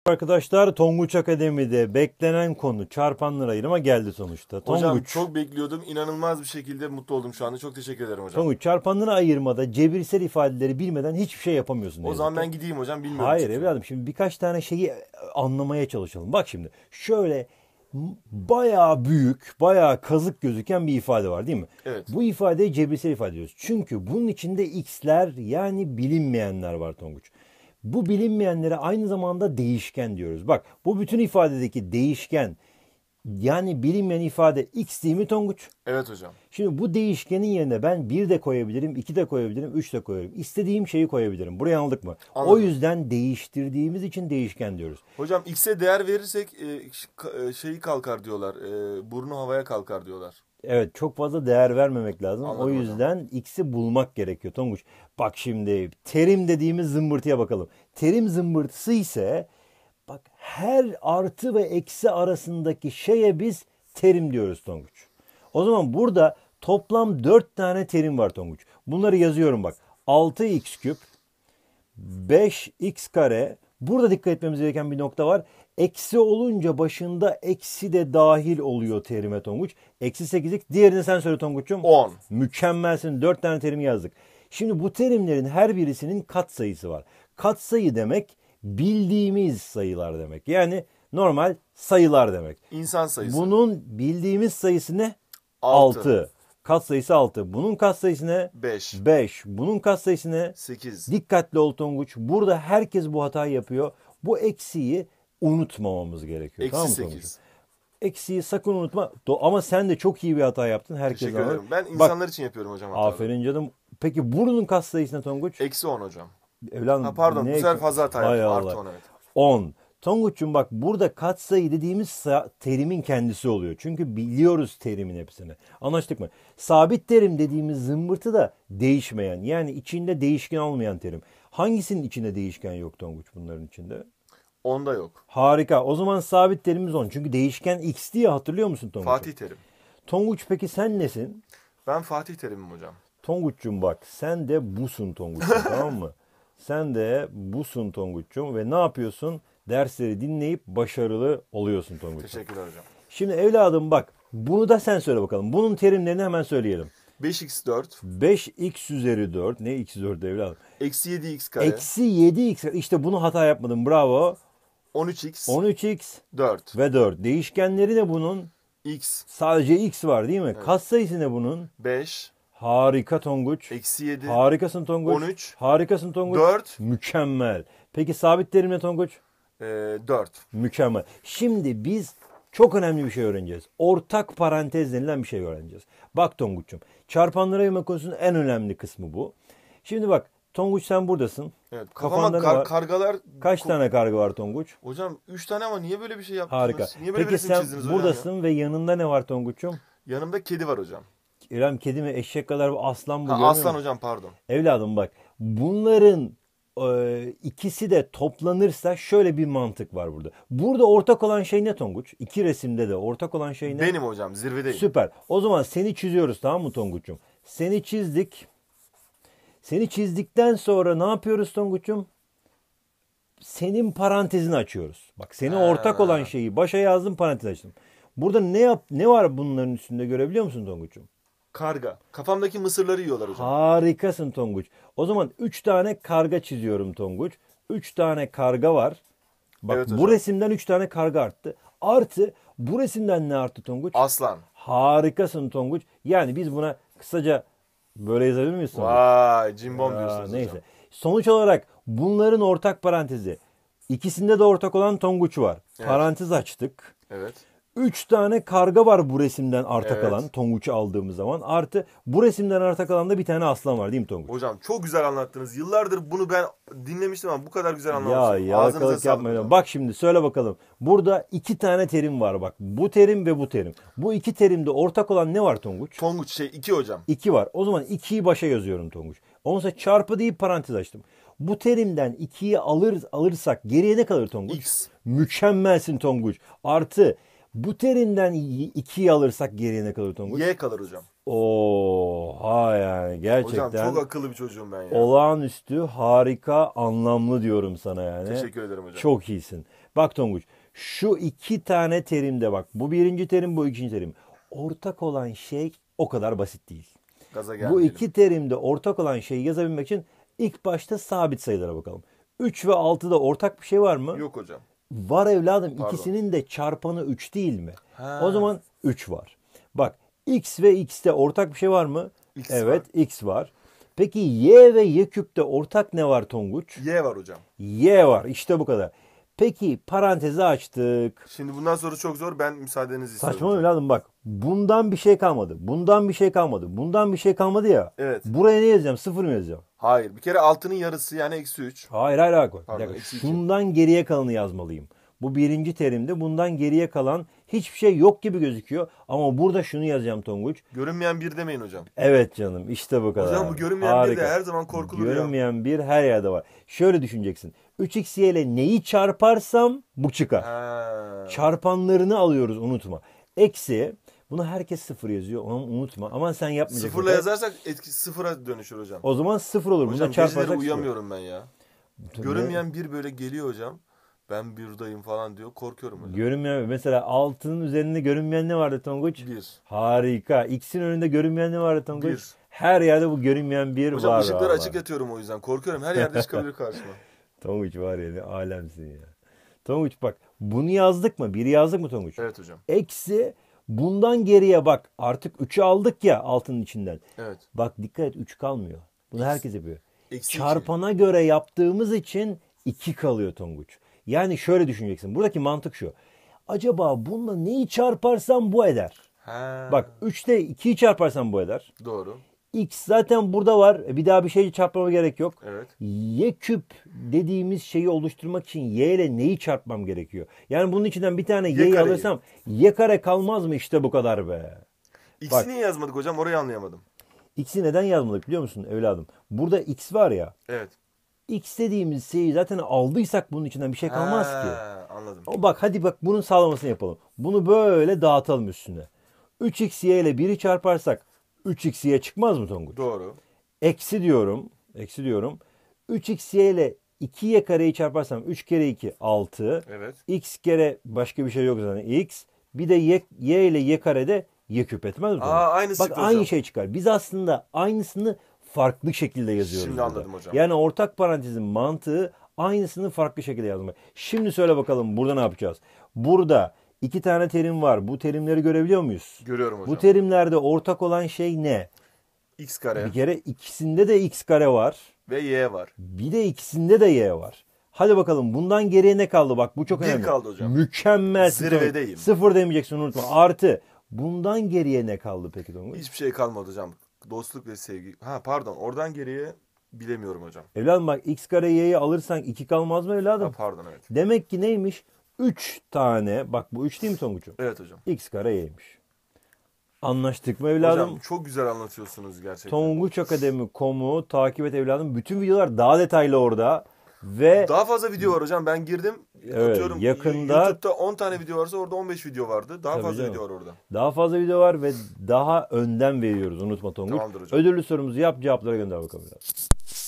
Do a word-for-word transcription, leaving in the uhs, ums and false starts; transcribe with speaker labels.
Speaker 1: Arkadaşlar Tonguç Akademi'de beklenen konu çarpanlar ayırma geldi sonuçta. Tonguç,
Speaker 2: Hocam çok bekliyordum. İnanılmaz bir şekilde mutlu oldum şu anda. Çok teşekkür ederim hocam.
Speaker 1: Tonguç çarpanları ayırmada cebirsel ifadeleri bilmeden hiçbir şey yapamıyorsun.
Speaker 2: O zaman
Speaker 1: ki.
Speaker 2: ben gideyim hocam, bilmiyorum.
Speaker 1: Hayır
Speaker 2: çünkü.
Speaker 1: evladım, şimdi birkaç tane şeyi anlamaya çalışalım. Bak şimdi şöyle bayağı büyük, bayağı kazık gözüken bir ifade var değil mi?
Speaker 2: Evet.
Speaker 1: Bu ifadeyi cebirsel ifade ediyoruz. Çünkü bunun içinde x'ler, yani bilinmeyenler var Tonguç. Bu bilinmeyenlere aynı zamanda değişken diyoruz. Bak, bu bütün ifadedeki değişken, yani bilinmeyen ifade x değil mi Tonguç?
Speaker 2: Evet hocam.
Speaker 1: Şimdi bu değişkenin yerine ben bir de koyabilirim, iki de koyabilirim, üç de koyabilirim. İstediğim şeyi koyabilirim. Burayı anladık mı?
Speaker 2: Anladım.
Speaker 1: O yüzden değiştirdiğimiz için değişken diyoruz.
Speaker 2: Hocam x'e değer verirsek e, şeyi kalkar diyorlar. E, burnu havaya kalkar diyorlar.
Speaker 1: Evet, çok fazla değer vermemek lazım.
Speaker 2: Anladım
Speaker 1: o yüzden x'i bulmak gerekiyor Tonguç. Bak şimdi terim dediğimiz zımbırtıya bakalım. Terim zımbırtısı ise bak, her artı ve eksi arasındaki şeye biz terim diyoruz Tonguç. O zaman burada toplam dört tane terim var Tonguç. Bunları yazıyorum bak. altı x küp, beş x kare. Burada dikkat etmemiz gereken bir nokta var. Eksi olunca başında eksi de dahil oluyor terime Tonguç. Eksi sekiz x. Diğerini sen söyle Tonguç'um.
Speaker 2: on.
Speaker 1: Mükemmelsin. dört tane terim yazdık. Şimdi bu terimlerin her birisinin katsayısı var. Katsayı demek bildiğimiz sayılar demek. Yani normal sayılar demek.
Speaker 2: İnsan sayısı.
Speaker 1: Bunun bildiğimiz sayısı ne?
Speaker 2: Altı.
Speaker 1: altı. Katsayısı altı. Bunun katsayısı ne?
Speaker 2: beş.
Speaker 1: beş. Bunun katsayısı ne?
Speaker 2: sekiz.
Speaker 1: Dikkatli ol Tonguç. Burada herkes bu hatayı yapıyor. Bu eksiği unutmamamız gerekiyor.
Speaker 2: Eksi
Speaker 1: tamam mı
Speaker 2: sekiz.
Speaker 1: Tonguç? Eksiği sakın unutma. Do- Ama sen de çok iyi bir hata yaptın. Herkes
Speaker 2: Teşekkür
Speaker 1: anlar.
Speaker 2: ederim. Ben
Speaker 1: Bak,
Speaker 2: insanlar için yapıyorum hocam hataları.
Speaker 1: aferin canım. Peki bunun katsayısı ne Tonguç?
Speaker 2: Eksi on hocam.
Speaker 1: Evladım,
Speaker 2: Ha, pardon
Speaker 1: ne
Speaker 2: bu sefer
Speaker 1: eksi-
Speaker 2: fazla hata
Speaker 1: Hay
Speaker 2: yaptım.
Speaker 1: Allah.
Speaker 2: Artı on, evet.
Speaker 1: on. Tonguç'um bak, burada katsayı dediğimiz sa- terimin kendisi oluyor. Çünkü biliyoruz terimin hepsini. Anlaştık mı? Sabit terim dediğimiz zımbırtı da değişmeyen, yani içinde değişken olmayan terim. Hangisinin içinde değişken yok Tonguç bunların içinde?
Speaker 2: onda yok.
Speaker 1: Harika. O zaman sabit terimimiz on. Çünkü değişken x diye hatırlıyor musun Tonguç?
Speaker 2: Fatih Terim.
Speaker 1: Tonguç peki sen nesin?
Speaker 2: Ben Fatih Terim'im hocam.
Speaker 1: Tonguç'cum bak, sen de busun Tonguç'cum tamam mı? Sen de busun Tonguç'cum ve ne yapıyorsun? Dersleri dinleyip başarılı oluyorsun Tonguç'cum.
Speaker 2: Teşekkürler hocam.
Speaker 1: Şimdi evladım bak, bunu da sen söyle bakalım. Bunun terimlerini hemen söyleyelim.
Speaker 2: beş x dört.
Speaker 1: beş x üzeri dört. Ne x dört evladım?
Speaker 2: Eksi yedi x kare.
Speaker 1: Eksi yedi x. İşte bunu hata yapmadım. Bravo.
Speaker 2: on üç x.
Speaker 1: on üç x
Speaker 2: dört.
Speaker 1: ve dört. Değişkenleri ne bunun?
Speaker 2: X.
Speaker 1: Sadece x var değil mi? Katsayısı ne bunun?
Speaker 2: beş.
Speaker 1: Harika Tonguç.
Speaker 2: Eksi yedi.
Speaker 1: Harikasın Tonguç.
Speaker 2: on üç.
Speaker 1: Harikasın Tonguç.
Speaker 2: dört.
Speaker 1: Mükemmel. Peki sabit terim ne Tonguç?
Speaker 2: Ee, dört.
Speaker 1: Mükemmel. Şimdi biz çok önemli bir şey öğreneceğiz. Ortak parantez denilen bir şey öğreneceğiz. Bak Tonguç'um, çarpanlara ayırma konusunun en önemli kısmı bu. Şimdi bak Tonguç, sen buradasın.
Speaker 2: Evet. Kafama
Speaker 1: Kafanda ne
Speaker 2: kar-
Speaker 1: var?
Speaker 2: kargalar...
Speaker 1: Kaç
Speaker 2: Ko-
Speaker 1: tane karga var Tonguç?
Speaker 2: Hocam üç tane ama niye böyle bir şey yaptınız?
Speaker 1: Harika.
Speaker 2: Niye böyle bir
Speaker 1: Peki
Speaker 2: resim
Speaker 1: sen
Speaker 2: çizdiniz hocam
Speaker 1: buradasın ve yanında ne var Tonguç'um?
Speaker 2: ya? Yanımda kedi var hocam.
Speaker 1: İrem, kedi mi, eşek kadar bir aslan mı?
Speaker 2: Ha,
Speaker 1: görmüyor
Speaker 2: aslan
Speaker 1: musun?
Speaker 2: hocam, pardon.
Speaker 1: Evladım bak, bunların e, ikisi de toplanırsa şöyle bir mantık var burada. Burada ortak olan şey ne Tonguç? İki resimde de ortak olan şey ne?
Speaker 2: Benim hocam, zirvedeyim.
Speaker 1: Süper. O zaman seni çiziyoruz, tamam mı Tonguç'um? Seni çizdik. Seni çizdikten sonra ne yapıyoruz Tonguç'um? Senin parantezini açıyoruz. Bak, seni
Speaker 2: Ha.
Speaker 1: ortak olan şeyi başa yazdım, parantez açtım. Burada ne yap ne var bunların üstünde, görebiliyor musun Tonguç'um?
Speaker 2: Karga. Kafamdaki mısırları yiyorlar hocam.
Speaker 1: Harikasın Tonguç. O zaman üç tane karga çiziyorum Tonguç. üç tane karga var. Bak,
Speaker 2: Evet
Speaker 1: bu
Speaker 2: hocam.
Speaker 1: resimden üç tane karga arttı. Artı bu resimden ne arttı Tonguç?
Speaker 2: Aslan.
Speaker 1: Harikasın Tonguç. Yani biz buna kısaca böyle yazabilir miyiz Tonguç?
Speaker 2: Vay, cimbom
Speaker 1: Ya,
Speaker 2: diyorsunuz
Speaker 1: neyse.
Speaker 2: hocam.
Speaker 1: Sonuç olarak bunların ortak parantezi. İkisinde de ortak olan Tonguç var.
Speaker 2: Evet.
Speaker 1: Parantez açtık.
Speaker 2: Evet.
Speaker 1: Üç tane karga var bu resimden arta
Speaker 2: Evet.
Speaker 1: kalan, Tonguç'u aldığımız zaman. Artı bu resimden arta kalan da bir tane aslan var değil mi Tonguç?
Speaker 2: Hocam çok güzel anlattınız. Yıllardır bunu ben dinlemiştim ama bu kadar güzel
Speaker 1: Ya
Speaker 2: anlamamıştım.
Speaker 1: yalakalık
Speaker 2: sağlık
Speaker 1: yapmayın.
Speaker 2: hocam.
Speaker 1: Bak şimdi söyle bakalım. Burada iki tane terim var bak. Bu terim ve bu terim. Bu iki terimde ortak olan ne var Tonguç?
Speaker 2: Tonguç şey iki hocam.
Speaker 1: iki var. O zaman ikiyi başa yazıyorum Tonguç. Ondan sonra çarpı deyip parantez açtım. Bu terimden ikiyi alır, alırsak geriye ne kalır Tonguç?
Speaker 2: X.
Speaker 1: Mükemmelsin Tonguç. Artı bu terimden ikiyi alırsak geriye ne kalır Tonguç?
Speaker 2: Y kalır hocam.
Speaker 1: Oha, yani gerçekten
Speaker 2: Hocam çok akıllı bir çocuğum ben ya.
Speaker 1: olağanüstü, harika, anlamlı diyorum sana yani.
Speaker 2: Teşekkür ederim hocam.
Speaker 1: Çok iyisin. Bak Tonguç, şu iki tane terimde bak. Bu birinci terim, bu ikinci terim. Ortak olan şey o kadar basit değil.
Speaker 2: Gaza
Speaker 1: Bu
Speaker 2: gelmeyelim.
Speaker 1: iki terimde ortak olan şeyi yazabilmek için ilk başta sabit sayılara bakalım. üç ve altıda ortak bir şey var mı?
Speaker 2: Yok hocam.
Speaker 1: Var evladım.
Speaker 2: Pardon.
Speaker 1: İkisinin de çarpanı üç değil mi?
Speaker 2: Ha.
Speaker 1: O zaman üç var. Bak x ve x'te ortak bir şey var mı?
Speaker 2: X
Speaker 1: Evet,
Speaker 2: var.
Speaker 1: x var. Peki y ve y küpte ortak ne var Tonguç?
Speaker 2: Y var hocam.
Speaker 1: Y var. İşte bu kadar. Peki parantezi açtık.
Speaker 2: Şimdi bundan sonra çok zor. Ben müsaadenizi istiyorum.
Speaker 1: Saçma evladım bak. Bundan bir şey kalmadı. Bundan bir şey kalmadı. Bundan bir şey kalmadı ya.
Speaker 2: Evet.
Speaker 1: Buraya ne yazacağım? Sıfır mı yazacağım?
Speaker 2: Hayır. Bir kere altının yarısı yani eksi üç.
Speaker 1: Hayır hayır hayır. Bir
Speaker 2: Pardon,
Speaker 1: dakika.
Speaker 2: eksi iki.
Speaker 1: Şundan geriye kalanı yazmalıyım. Bu birinci terimde bundan geriye kalan hiçbir şey yok gibi gözüküyor. Ama burada şunu yazacağım Tonguç.
Speaker 2: Görünmeyen bir demeyin hocam.
Speaker 1: Evet canım, işte bu kadar.
Speaker 2: Hocam bu görünmeyen bir
Speaker 1: Harika.
Speaker 2: de her zaman korkulur ya.
Speaker 1: Görünmeyen bir her yerde var. Şöyle düşüneceksin. üç x y ile neyi çarparsam bu çıkar.
Speaker 2: Ha.
Speaker 1: Çarpanlarını alıyoruz, unutma. Eksi, bunu herkes sıfır yazıyor, onu unutma. Aman sen yapmayacaksın.
Speaker 2: Sıfırla yazarsak etki sıfıra dönüşür hocam.
Speaker 1: O zaman sıfır olur.
Speaker 2: Hocam
Speaker 1: Buna
Speaker 2: geceleri
Speaker 1: çarparsak sıfır.
Speaker 2: uyuyamıyorum ben ya. Görünmeyen bir böyle geliyor hocam. Ben buradayım falan diyor. Korkuyorum hocam.
Speaker 1: Görünmeyen, mesela altının üzerinde görünmeyen ne vardı Tonguç?
Speaker 2: Bir.
Speaker 1: Harika. X'in önünde görünmeyen ne vardı Tonguç?
Speaker 2: Bir.
Speaker 1: Her yerde bu görünmeyen bir
Speaker 2: Hocam
Speaker 1: var.
Speaker 2: ışıkları
Speaker 1: vallahi.
Speaker 2: açık yatıyorum o yüzden. Korkuyorum. Her yerde çıkabilir karşıma.
Speaker 1: Tonguç var ya, ne alemsin ya. Tonguç bak, bunu yazdık mı? Biri yazdık mı Tonguç?
Speaker 2: Evet hocam.
Speaker 1: Eksi, bundan geriye bak, artık üçü aldık ya altının içinden.
Speaker 2: Evet.
Speaker 1: Bak dikkat et, üç kalmıyor. Bunu herkes yapıyor.
Speaker 2: Eksi
Speaker 1: Çarpana göre yaptığımız için iki kalıyor Tonguç. Yani şöyle düşüneceksin. Buradaki mantık şu. Acaba bununla neyi çarparsam bu eder.
Speaker 2: Ha.
Speaker 1: Bak üçte ikiyi çarparsam bu eder.
Speaker 2: Doğru.
Speaker 1: X zaten burada var. Bir daha bir şey çarpmama gerek yok.
Speaker 2: Evet.
Speaker 1: Y küp dediğimiz şeyi oluşturmak için y ile neyi çarpmam gerekiyor? Yani bunun içinden bir tane y'yi
Speaker 2: kareyi.
Speaker 1: alırsam y kare kalmaz mı? İşte bu kadar be.
Speaker 2: X'i
Speaker 1: Bak.
Speaker 2: niye yazmadık hocam? Orayı anlayamadım.
Speaker 1: X'i neden yazmadık biliyor musun evladım? Burada x var ya.
Speaker 2: Evet.
Speaker 1: X dediğimiz şeyi zaten aldıysak bunun içinden bir şey kalmaz
Speaker 2: Ha,
Speaker 1: ki.
Speaker 2: Anladım.
Speaker 1: O bak hadi bak bunun sağlamasını yapalım. Bunu böyle dağıtalım üstüne. üç x y ile biri çarparsak üç x y çıkmaz mı Tonguç?
Speaker 2: Doğru.
Speaker 1: Eksi diyorum. Eksi diyorum. üç x y ile iki y kareyi çarparsam üç kere iki altı.
Speaker 2: Evet.
Speaker 1: X kere başka bir şey yok zaten. X. Bir de y, y ile y karede y küp etmez mi?
Speaker 2: Aa, aynı
Speaker 1: Bak
Speaker 2: çıktı
Speaker 1: aynı
Speaker 2: hocam.
Speaker 1: şey çıkar. Biz aslında aynısını farklı şekilde yazıyoruz.
Speaker 2: Şimdi
Speaker 1: burada.
Speaker 2: anladım hocam.
Speaker 1: Yani ortak parantezin mantığı aynısını farklı şekilde yazmak. Şimdi söyle bakalım burada ne yapacağız? Burada iki tane terim var. Bu terimleri görebiliyor muyuz?
Speaker 2: Görüyorum hocam.
Speaker 1: Bu terimlerde ortak olan şey ne?
Speaker 2: X kare
Speaker 1: Bir kere ikisinde de x kare var.
Speaker 2: ve Y var.
Speaker 1: Bir de ikisinde de y var. Hadi bakalım bundan geriye ne kaldı? Bak bu çok
Speaker 2: Bir
Speaker 1: önemli.
Speaker 2: kaldı hocam.
Speaker 1: Mükemmel.
Speaker 2: Zirvedeyim.
Speaker 1: Sıfır demeyeceksin, unutma. Artı. Bundan geriye ne kaldı peki Tonguç?
Speaker 2: Hiçbir şey kalmadı hocam. Dostluk ve sevgi. Ha pardon. Oradan geriye bilemiyorum hocam.
Speaker 1: Evladım bak x kare y'yi alırsan iki kalmaz mı evladım?
Speaker 2: Ha, pardon evet.
Speaker 1: Demek ki neymiş? üç tane. Bak bu üç değil mi Tonguç'um?
Speaker 2: Evet hocam.
Speaker 1: X kare y'ymiş. Anlaştık mı evladım?
Speaker 2: Hocam çok güzel anlatıyorsunuz gerçekten.
Speaker 1: Tonguç Akademi nokta com'u takip et evladım. Bütün videolar daha detaylı orada. Ve
Speaker 2: Daha fazla video var hocam. Ben girdim.
Speaker 1: Evet,
Speaker 2: Atıyorum
Speaker 1: yakında-
Speaker 2: YouTube'da on tane video varsa orada on beş video vardı. Daha
Speaker 1: Tabii
Speaker 2: fazla
Speaker 1: canım.
Speaker 2: video var orada.
Speaker 1: daha fazla video var ve daha önden veriyoruz. Unutma Tonguç.
Speaker 2: Tamamdır hocam.
Speaker 1: Ödüllü sorumuzu yap, cevaplara gönder bakalım. Biraz.